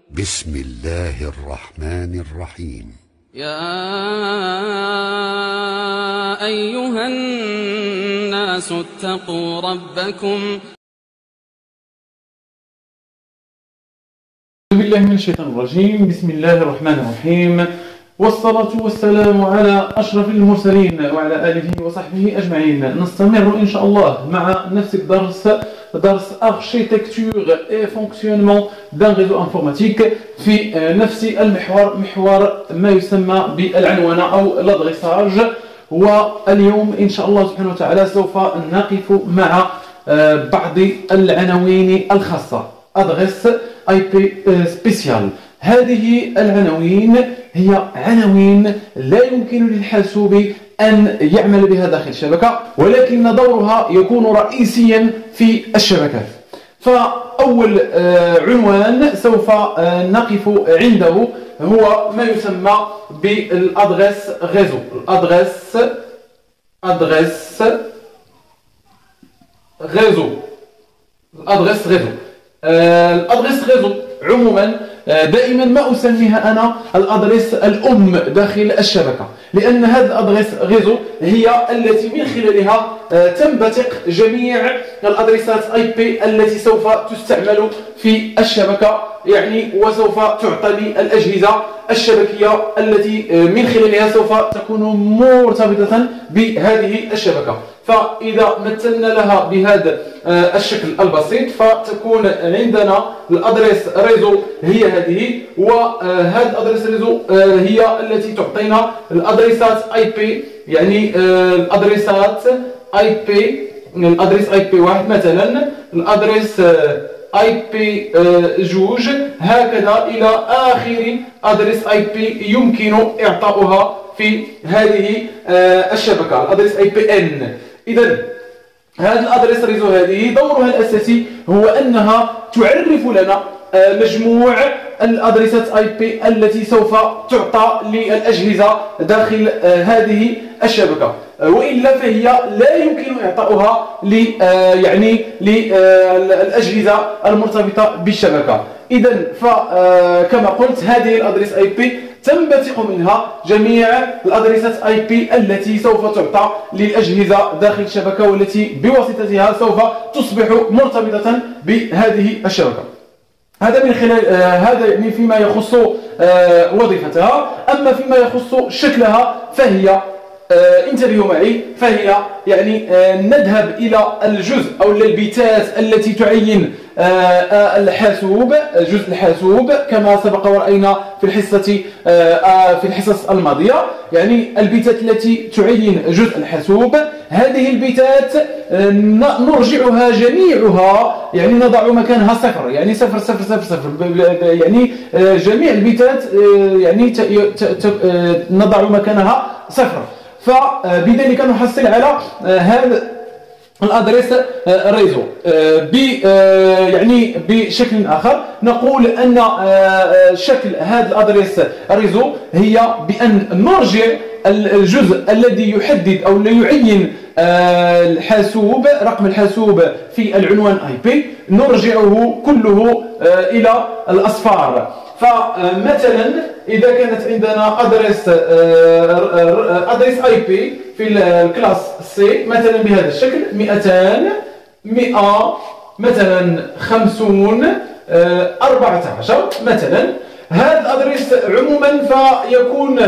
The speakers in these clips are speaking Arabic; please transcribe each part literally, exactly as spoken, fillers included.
بسم الله الرحمن الرحيم. يا أيها الناس اتقوا ربكم. أعوذ بالله من الشيطان الرجيم. بسم الله الرحمن الرحيم، والصلاة والسلام على أشرف المرسلين وعلى آله وصحبه أجمعين. نستمر إن شاء الله مع نفس الدرس، درس Architecture et fonctionnement d'un réseau informatique في نفس المحور، محور ما يسمى بالعنوانة أو الأدريساج. واليوم إن شاء الله سبحانه وتعالى سوف نقف مع بعض العناوين الخاصة أدريس آي بي سبيسيال. هذه العناوين هي عناوين لا يمكن للحاسوب أن يعمل بها داخل الشبكة، ولكن دورها يكون رئيسيا في الشبكات. فأول عنوان سوف نقف عنده هو ما يسمى بالأدريس ريزو. الأدريس أدريس ريزو الأدريس ريزو الأدريس ريزو عموما دائما ما أسميها أنا الأدريس الأم داخل الشبكة، لأن هذه الأدريس ريزو هي التي من خلالها تنبثق جميع الأدريسات آي بي التي سوف تستعمل في الشبكة، يعني وسوف تعطى الأجهزة الشبكية التي من خلالها سوف تكون مرتبطة بهذه الشبكة. فإذا مثلنا لها بهذا الشكل البسيط فتكون عندنا الأدريس ريزو هي هذه، وهذه الأدريس ريزو هي التي تعطينا الأدريسات آي بي، يعني الأدريسات آي بي، الأدريس آي بي واحد مثلا، الأدريس آي بي جوج، هكذا إلى آخر أدريس آي بي يمكن إعطاؤها في هذه الشبكة، الأدريس آي بي إن. إذن هذه الأدريس ريزو هذه دورها الأساسي هو أنها تعرف لنا مجموع الأدريسات آي بي التي سوف تعطى للأجهزة داخل هذه الشبكة، وإلا فهي لا يمكن إعطاؤها ل يعني للأجهزة المرتبطة بالشبكة. إذن فكما قلت هذه الأدريس آي بي تنبثق منها جميع الأدريسات آي بي التي سوف تعطى للأجهزة داخل الشبكة، والتي بواسطتها سوف تصبح مرتبطة بهذه الشبكة. هذا من خلال آه هذا يعني فيما يخص آه وظيفتها. أما فيما يخص شكلها فهي آه انتبهوا معي، فهي يعني آه نذهب إلى الجزء أو البيتات التي تعين آه آه الحاسوب، جزء الحاسوب كما سبق ورأينا في الحصة آه آه في الحصص الماضية، يعني البيتات التي تعين جزء الحاسوب. هذه البيتات آه نرجعها جميعها، يعني نضع مكانها صفر، يعني صفر صفر صفر صفر، يعني آه جميع البيتات آه يعني ت ت ت آه نضع مكانها صفر. فبذلك نحصل على هذا الأدريس ريزو. ب يعني بشكل آخر نقول أن شكل هذا الأدريس ريزو هي بأن نرجع الجزء الذي يحدد أو يعين الحاسوب، رقم الحاسوب في العنوان آي بي، نرجعه كله إلى الأصفار. فمثلا إذا كانت عندنا أدريس أدريس آي بي في الكلاس سي مثلا بهذا الشكل مئتان، مئة مثلا، خمسون، أربعة عشر مثلا، هذا الأدريس عموما فيكون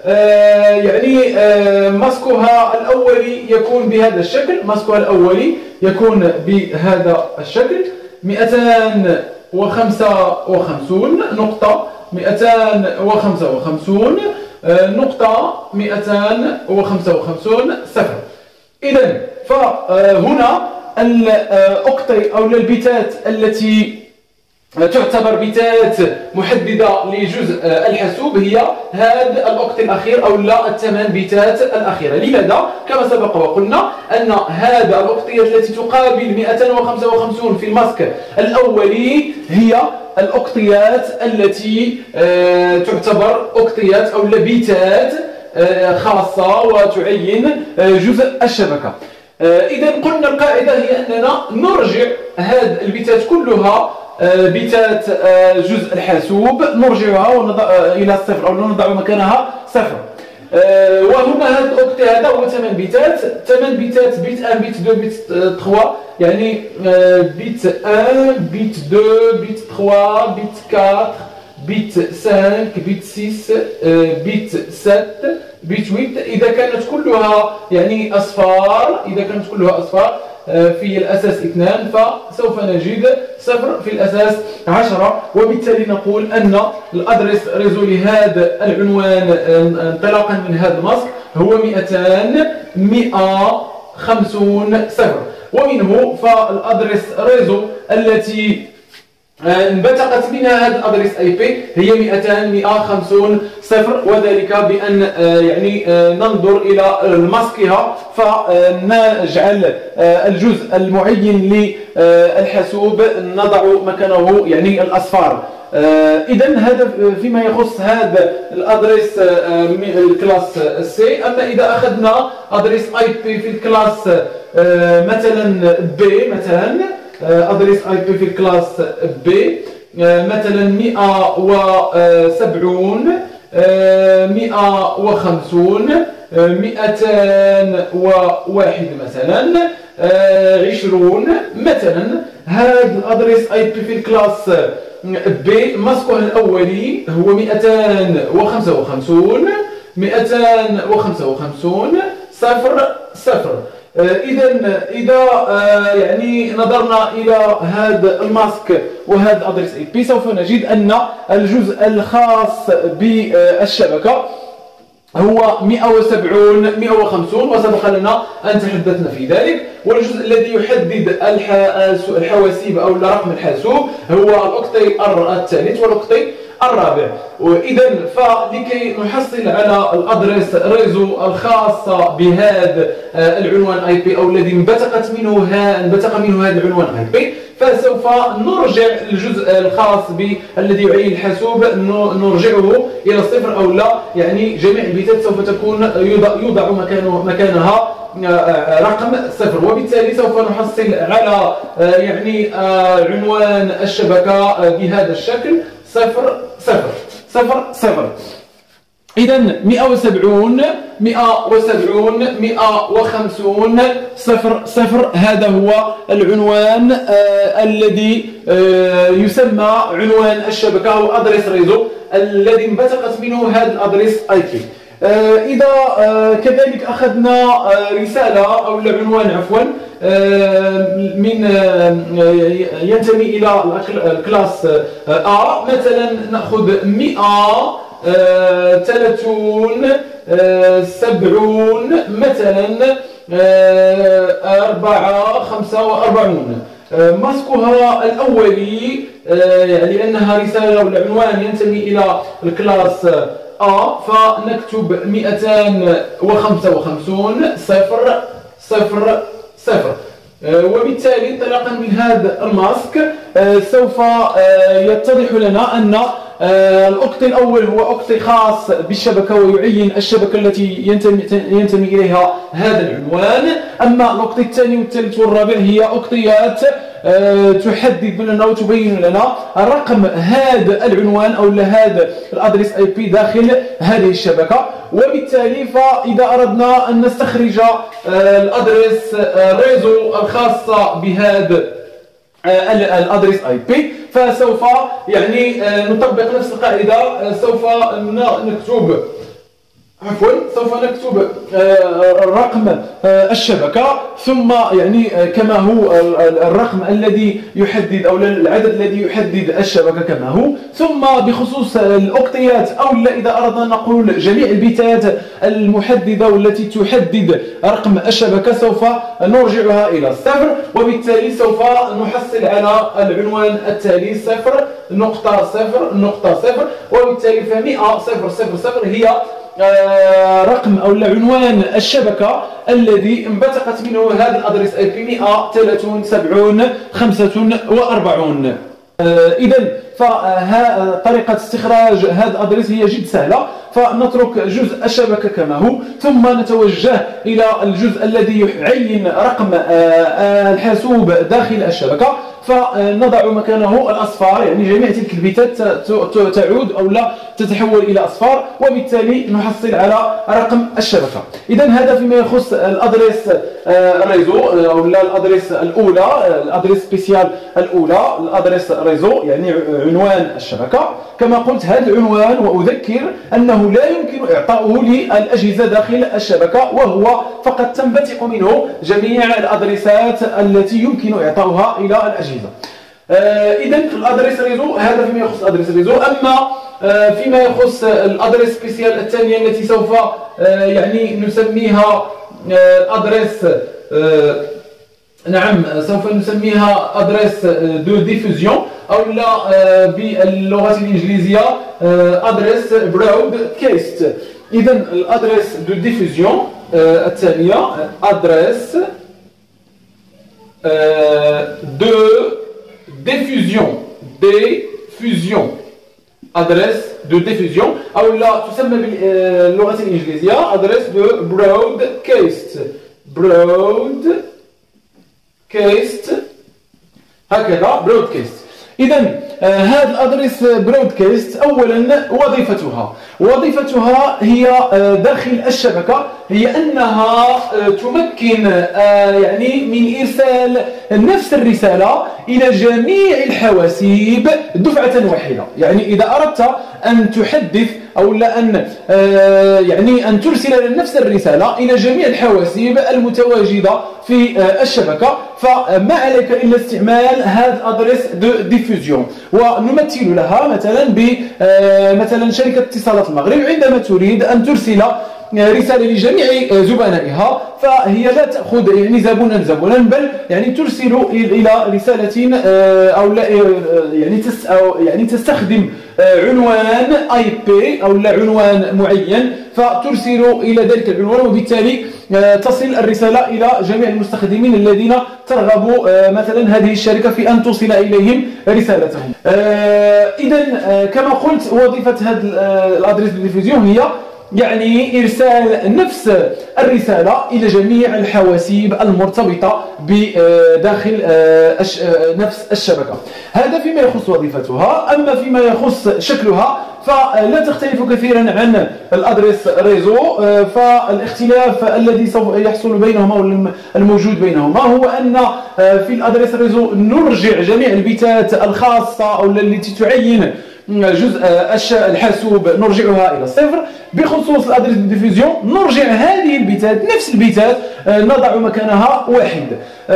يعني ماسكها الأولي يكون بهذا الشكل، ماسكها الأولي يكون بهذا الشكل مئتان وخمسة وخمسون نقطة، مئتان وخمسة وخمسون نقطة، مئتان وخمسة وخمسون صفر. إذن فهنا الأوكتي أو البيتات التي تعتبر بيتات محددة لجزء الحاسوب هي هذا الأوكت الأخير أو لا الثمان بيتات الأخيرة. لماذا؟ كما سبق وقلنا أن هذا الأوكتيات التي تقابل مئتين وخمسة وخمسين في الماسك الأولي هي الأوكتيات التي تعتبر أوكتيات أو بيتات خاصة وتعين جزء الشبكة. إذا قلنا القاعدة هي أننا نرجع هذه البيتات كلها بتات جزء الحاسوب نرجعها ونضع إلى الصفر أو نضع مكانها صفر. وهنا هذا الأوكتي هذا هو ثمان بيتات، ثمان بيتات بيت واحد بيت اثنين بيت ثلاثة، يعني بيت واحد بيت اثنين بيت ثلاثة بيت أربعة بيت خمسة بيت ستة بيت سبعة بيت ثمانية. إذا كانت كلها يعني أصفار، إذا كانت كلها أصفار في الأساس اثنان، فسوف نجد صفر في الأساس عشرة. وبالتالي نقول أن الأدرس ريزو لهذا العنوان انطلاقا من هذا الماسك هو مئتان مئة وخمسون صفر. ومنه فالأدرس ريزو التي انبثقت منها هذا الادريس اي بي هي مئتان مئة وخمسون صفر، وذلك بان يعني ننظر الى ماسكها فنجعل الجزء المعين للحاسوب نضع مكانه يعني الاصفار. اذا هذا فيما يخص هذا الادريس الكلاس سي. اما اذا اخذنا ادريس اي بي في الكلاس مثلا بي، مثلا أدريس اي بي في الكلاس بي مثلا مئة وسبعين مئة وخمسين مئتان وواحد مثلا عشرون مثلا. هذا الأدريس اي بي في الكلاس بي ماسكه الأولي هو مئتان وخمسة وخمسين مئتان وخمسة وخمسين صفر صفر. إذا إذا يعني نظرنا إلى هذا الماسك وهذا الأدريس اي بي سوف نجد أن الجزء الخاص بالشبكة هو مئة وسبعين مئة وخمسين، وسبق لنا أن تحدثنا في ذلك. والجزء الذي يحدد الحواسيب أو رقم الحاسوب هو الأوكتي الثالث والأوكتي الرابع. وإذا فلكي نحصل على الأدريس ريزو الخاصة بهذا العنوان اي بي أو الذي انبثقت منه انبثق منه هذا العنوان اي بي، فسوف نرجع الجزء الخاص بالذي يعين الحاسوب نرجعه إلى الصفر أو لا، يعني جميع البيتات سوف تكون يوضع مكانه مكانها رقم صفر. وبالتالي سوف نحصل على يعني عنوان الشبكة بهذا الشكل صفر صفر صفر صفر. إذا مئة وسبعين مئة وسبعين مئة وخمسين صفر صفر هذا هو العنوان آه الذي آه يسمى عنوان الشبكة أو أدريس ريزو الذي انبثقت منه هذا الأدريس اي بي. آه إذا آه كذلك أخذنا آه رسالة أو العنوان عفوا آه من آه ينتمي إلى الكلاس آه مثلا نأخذ مئة ثلاثون سبعون مثلا أربعة خمسة وأربعون. ماسكها الأولي لأنها رسالة والعنوان ينتمي إلى الكلاس A فنكتب مئتان وخمسة وخمسون صفر صفر صفر. وبالتالي انطلاقا من هذا الماسك سوف يتضح لنا أن الأوكتي الأول هو أوكتي خاص بالشبكة ويعين الشبكة التي ينتمي, ينتمي إليها هذا العنوان. أما الأوكتي الثاني والثالث والرابع هي أوكتيات تحدد لنا وتبين لنا رقم هذا العنوان أو هذا الأدريس اي بي داخل هذه الشبكة. وبالتالي فإذا أردنا أن نستخرج الأدريس ريزو الخاصة بهذا الأدريس اي بي فسوف يعني نطبق نفس القاعدة. سوف نكتب عفوا سوف نكتب رقم الشبكة ثم يعني كما هو الرقم الذي يحدد أو العدد الذي يحدد الشبكة كما هو، ثم بخصوص الأوكتيات أو إذا أردنا نقول جميع البيتات المحددة والتي تحدد رقم الشبكة سوف نرجعها إلى الصفر. وبالتالي سوف نحصل على العنوان التالي صفر نقطة صفر نقطة صفر. وبالتالي فمئة صفر صفر صفر هي رقم أو عنوان الشبكة الذي انبثقت منه هذا الأدريس اي بي مئة ثلاثون سبعون خمسة وأربعين. إذا فطريقة استخراج هذا الأدريس هي جد سهلة، فنترك جزء الشبكة كما هو ثم نتوجه إلى الجزء الذي يعين رقم الحاسوب داخل الشبكة فنضع مكانه الأصفار، يعني جميع تلك البيتات تعود أو لا تتحول إلى أصفار، وبالتالي نحصل على رقم الشبكة. إذا هذا فيما يخص الأدريس ريزو أو لا الأدريس الأولى، الأدريس سبيسيال الأولى، الأدريس ريزو يعني عنوان الشبكة. كما قلت هذا العنوان وأذكر أنه لا يمكن إعطاؤه للأجهزة داخل الشبكة، وهو فقط تنبثق منه جميع الأدريسات التي يمكن إعطاؤها إلى الأجهزة. إذا الأدريس ريزو هذا فيما يخص الأدريس ريزو. أما فيما يخص الأدريس سبيسيال الثانية التي سوف يعني نسميها أدريس نعم سوف نسميها أدريس دو ديفوزيون أو لا باللغة الإنجليزية أدريس برودكاست. إذا الأدريس دو ديفوزيون الثانية أدريس دو ديفوزيون ديفوزيون أدريس دو ديفوزيون أو لا تسمى باللغة الإنجليزية أدريس دو برودكاست برود كيست هكذا برودكاست. إذا هذا الأدريس برودكاست أولا وظيفتها وظيفتها هي داخل الشبكة هي أنها تمكن يعني من إرسال نفس الرسالة إلى جميع الحواسيب دفعة واحدة. يعني إذا أردت أن تحدث أو لا أن يعني أن ترسل نفس الرسالة إلى جميع الحواسيب المتواجدة في الشبكة، فما عليك إلا استعمال هذا الأدريس دو ديفوزيون. ونمثل لها مثلا بمثلا شركة اتصالات المغرب عندما تريد أن ترسل رسالة لجميع زبنائها، فهي لا تأخذ يعني زبونا زبونا، بل يعني ترسل إلى رسالة أو لا يعني أو يعني تستخدم عنوان آي بي أو لا عنوان معين، فترسل إلى ذلك العنوان، وبالتالي تصل الرسالة إلى جميع المستخدمين الذين ترغب مثلا هذه الشركة في أن توصل إليهم رسالتهم. إذا كما قلت وظيفة هذا الأدريس ديفوزيون هي يعني إرسال نفس الرسالة إلى جميع الحواسيب المرتبطة بداخل نفس الشبكة. هذا فيما يخص وظيفتها. أما فيما يخص شكلها فلا تختلف كثيرا عن الأدريس ريزو، فالاختلاف الذي سوف يحصل بينهما والموجود بينهما هو أن في الأدريس ريزو نرجع جميع البيتات الخاصة أو التي تعين جزء الحاسوب نرجعها إلى الصفر. بخصوص الأدريس ديفوزيون نرجع هذه البيتات نفس البيتات نضع مكانها واحد.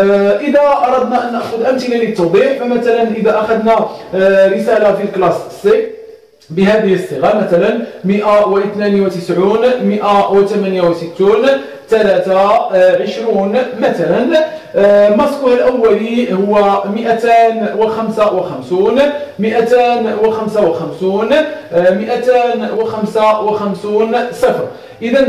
إذا أردنا أن نأخذ أمثلة للتوضيح، فمثلا إذا أخذنا رسالة في الكلاس سي بهذه الصيغة مثلا مئة واثنان وتسعون مئة وثمانية وستون ثلاثة وعشرون مثلا، مسكها الأولي هو مئتان وخمسة وخمسون مئتان وخمسة وخمسون مئتان وخمسة وخمسون صفر. إذا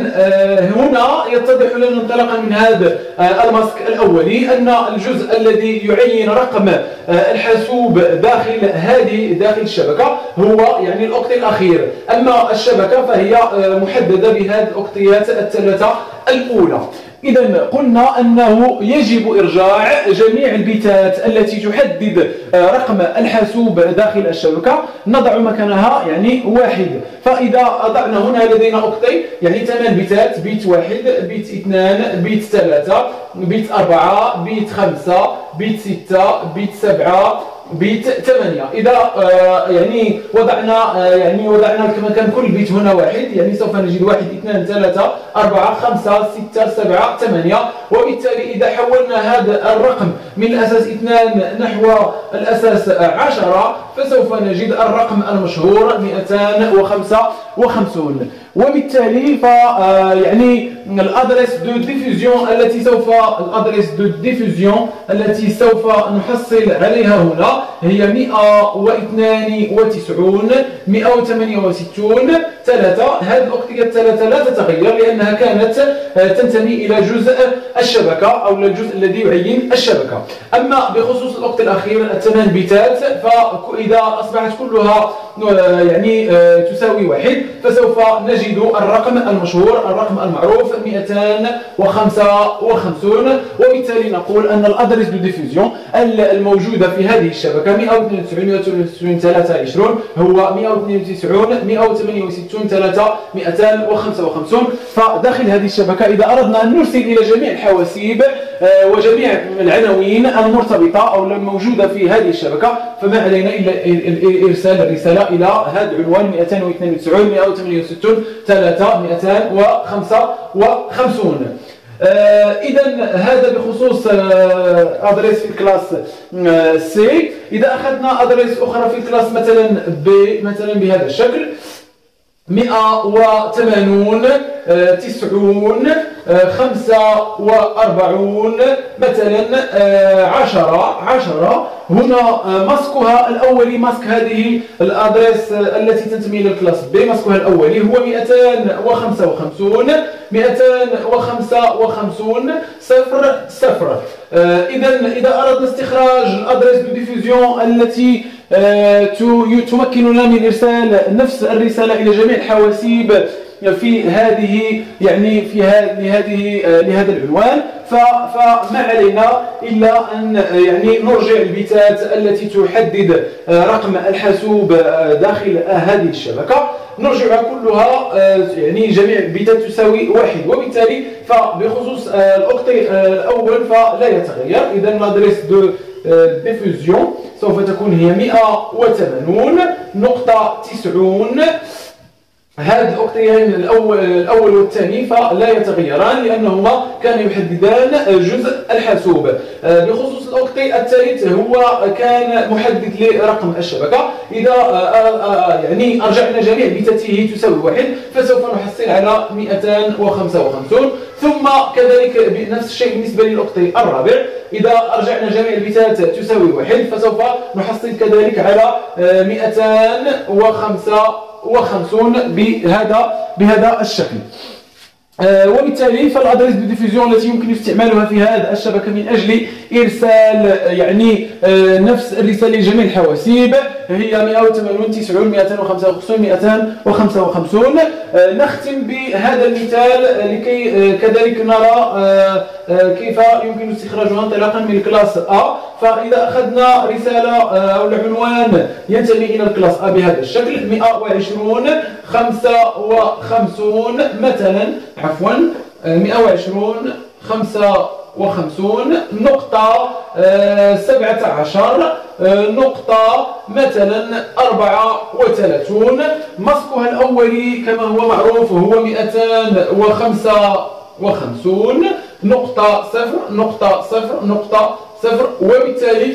هنا يتضح لنا انطلاقا من هذا المسك الأولي أن الجزء الذي يعين رقم الحاسوب داخل هذه داخل الشبكة هو يعني الأوكتي الأخير، أما الشبكة فهي محددة بهذه الأوكتيات الثلاثة الأولى. إذا قلنا أنه يجب إرجاع جميع البيتات التي تحدد رقم الحاسوب داخل الشبكة نضع مكانها يعني واحد. فإذا أضعنا هنا لدينا أوكتي يعني ثمان بيتات، بيت واحد، بيت اثنان، بيت ثلاثة، بيت أربعة، بيت خمسة، بيت ستة، بيت سبعة، بيت ثمانية. إذا آه يعني وضعنا آه يعني وضعنا مكان كل بيت هنا واحد، يعني سوف نجد واحد اثنان ثلاثة أربعة خمسة ستة سبعة ثمانية، وبالتالي إذا حولنا هذا الرقم من الأساس اثنان نحو الأساس عشرة فسوف نجد الرقم المشهور مئتان وخمسة وخمسون. وبالتالي ف يعني الأدريس دو ديفوزيون التي سوف الأدريس دو ديفوزيون التي سوف نحصل عليها هنا هي مئة واثنان وتسعون مئة وثمانية وستون ثلاثة. هذه الأوكتية الثلاثة لا تتغير لأنها كانت تنتمي إلى جزء الشبكة أو الجزء الذي يعين الشبكة. أما بخصوص الأوكت الأخير الثمان بيتات فإذا أصبحت كلها يعني تساوي واحد فسوف نجد الرقم المشهور، الرقم المعروف مئتين وخمسة وخمسين، وبالتالي نقول أن الأدرس دو ديفوزيون الموجودة في هذه الشبكة مئة واثنين وتسعين مئة وثمانية وتسعين ثلاثة وعشرين هو مئة واثنين وتسعين مئة وثمانية وستين ثلاثة مئتين وخمسة وخمسين. فداخل هذه الشبكة إذا أردنا أن نرسل إلى جميع الحواسيب وجميع العناوين المرتبطة أو الموجودة في هذه الشبكة، فما علينا إلا إرسال الرسالة إلى هذا العنوان مئتين واثنين وتسعين مئة وثمانية وستين ثلاثة مئتين وخمسة وخمسين. إذا هذا بخصوص أدريس في الكلاس سي. إذا أخذنا أدريس أخرى في الكلاس مثلا ب مثلا بهذا الشكل مئة وثمانون تسعون خمسة وأربعون مثلا عشرة عشرة. هنا ماسكها الأولي، ماسك هذه الأدريس التي تنتمي إلى الكلاس بي، ماسكها الأولي هو مئتين وخمسة وخمسين مئتين وخمسة وخمسين صفر صفر. إذا إذا أردنا استخراج الأدريس دو ديفوزيون التي تمكننا من إرسال نفس الرسالة إلى جميع الحواسيب في هذه يعني في هذه لهذا العنوان، فما علينا إلا أن يعني نرجع البيتات التي تحدد رقم الحاسوب داخل هذه الشبكة، نرجعها كلها يعني جميع البيتات تساوي واحد، وبالتالي فبخصوص الأوكتي الأول فلا يتغير. إذا الأدريس دو ديفوزيون سوف تكون هي مئة وثمانون نقطة تسعون. هذه الأوكتيين الأول, الأول والثاني فلا يتغيران لأنهما كانوا يحددان جزء الحاسوب. بخصوص الأوكتي الثالث هو كان محدد لرقم الشبكة. إذا يعني أرجعنا جميع بيتاته تساوي واحد فسوف نحصل على مئتين وخمسة وخمسين. ثم كذلك نفس الشيء بالنسبة للأوكتي الرابع، إذا أرجعنا جميع البيتات تساوي واحد فسوف نحصل كذلك على مئتين وخمسة وخمسين بهذا بهذا الشكل. آه وبالتالي فالأدريس دو ديفوزيون التي يمكن استعمالها في هذه الشبكة من أجل إرسال يعني آه نفس الرسالة لجميع الحواسيب هي مئة وثمانون تسعون مئتين وخمسة وخمسين مئتين وخمسة وخمسين. آه نختم بهذا المثال لكي آه كذلك نرى آه آه كيف يمكن استخراجها انطلاقا من الكلاس A. فإذا أخذنا رسالة أو العنوان ينتمي إلى الكلاس A بهذا الشكل مئة وعشرين خمسة وخمسين مثلا عفوا مئة وعشرين خمسة وخمسين نقطة سبعة عشر نقطة مثلا أربعة وثلاثين. ماسكها الأولي كما هو معروف هو مئتين وخمسة وخمسين نقطة صفر نقطة صفر نقطة صفر. وبالتالي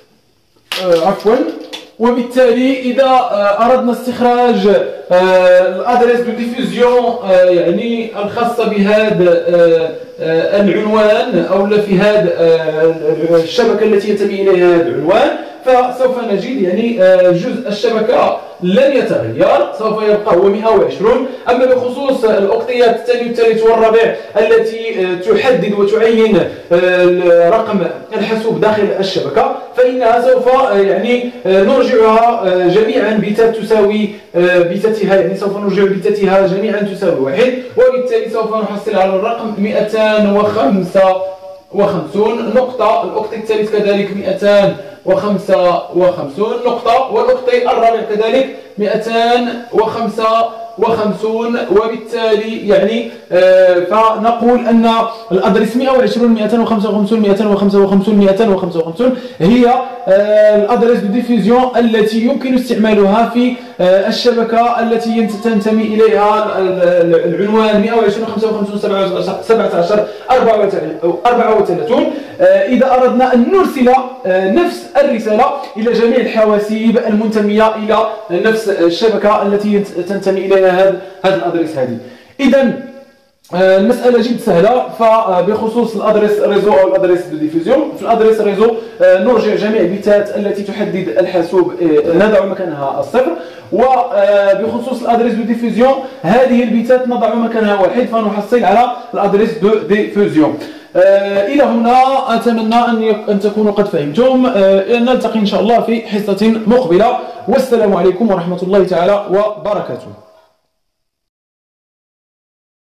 آه عفوا وبالتالي إذا آه أردنا استخراج آه الأدريس دو ديفوزيون آه يعني الخاصة بهذا آه آه العنوان أو في هذا آه الشبكة التي ينتمي إليها هذا العنوان فسوف نجد يعني آه جزء الشبكة لن يتغير، سوف يبقى هو مئة وعشرين. أما بخصوص الأوكتيات الثاني والثالث والرابع التي تحدد وتعين رقم الحاسوب داخل الشبكة فإنها سوف يعني نرجعها جميعا بيتات تساوي بيتاتها يعني سوف نرجع بيتاتها جميعا تساوي واحد، وبالتالي سوف نحصل على الرقم مئتين وخمسة وخمسين نقطة. الأوكتي الثالث كذلك مئتين وخمسة وخمسين نقطة، والأوكتي الرابع كذلك مئتين وخمسة وخمسين. وبالتالي يعني آه فنقول أن الأدرس مئة وعشرين مئتين وخمسة وخمسين مئتين وخمسة وخمسين مئتين وخمسة وخمسين هي آه الأدرس دو ديفوزيون التي يمكن استعمالها في آه الشبكة التي تنتمي إليها العنوان مئة وعشرين خمسة وخمسين سبعة عشر أربعة وثلاثين. آه إذا أردنا أن نرسل آه نفس الرسالة إلى جميع الحواسيب المنتمية إلى نفس الشبكة التي تنتمي إليها هذا هذا الأدرس هذه. إذا المسألة جد سهلة. فبخصوص الأدرس ريزو أو الأدرس دو ديفوزيون، في الأدرس ريزو نرجع جميع البيتات التي تحدد الحاسوب نضع مكانها الصفر، وبخصوص الأدرس دو ديفوزيون هذه البيتات نضع مكانها واحد فنحصل على الأدرس دو ديفوزيون. آه إلى هنا أتمنى أن, أن تكونوا قد فهمتم. آه نلتقي إن شاء الله في حصة مقبلة، والسلام عليكم ورحمة الله تعالى وبركاته.